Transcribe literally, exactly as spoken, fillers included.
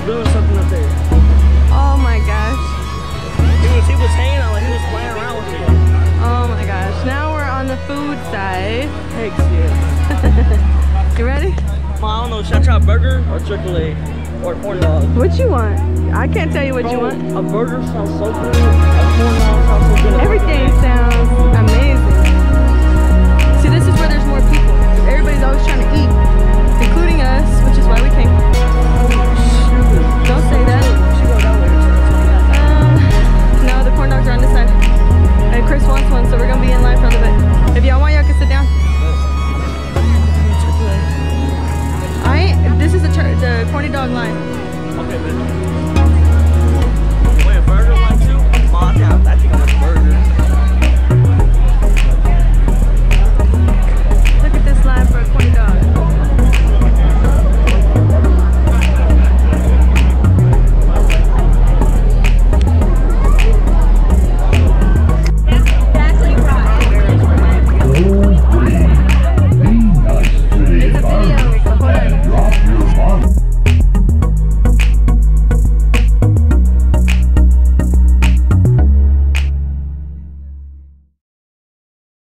doing something up there. Oh my gosh. He was, he was hanging out like he was playing around with it. Oh my gosh. Now we're on the food side. Heck yeah. You ready? Well, I don't know, should I try a burger or Chick-fil-A or a corn dog? What you want? I can't tell you what Bro, you want. A burger sounds so good. A corn dog sounds so good. Everything sounds amazing. See, this is where there's more people. Everybody's always trying to eat, including us, which is why we came. Don't say that. Uh, no, the corn dogs are on this side. And Chris wants one, so we're gonna be in line for a little bit. If y'all want, y'all can sit down. I ain't, this is the, the corny dog line. Okay, bitch.